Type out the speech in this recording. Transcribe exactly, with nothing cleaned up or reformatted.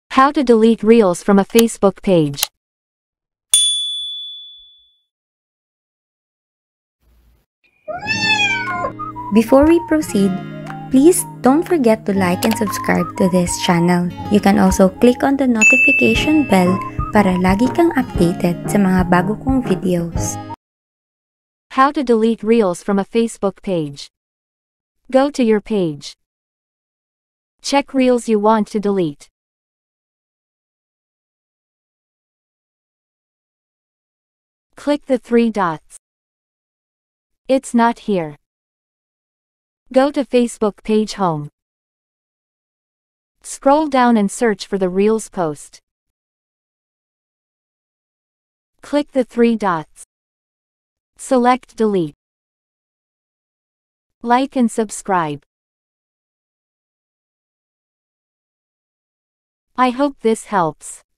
How to delete Reels from a Facebook page. Before we proceed, please don't forget to like and subscribe to this channel. You can also click on the notification bell para lagi kang updated sa mga bago kong videos. How to delete Reels from a Facebook page. Go to your page. Check Reels you want to delete. Click the three dots. It's not here. Go to Facebook page home. Scroll down and search for the Reels post. Click the three dots. Select Delete. Like and subscribe. I hope this helps.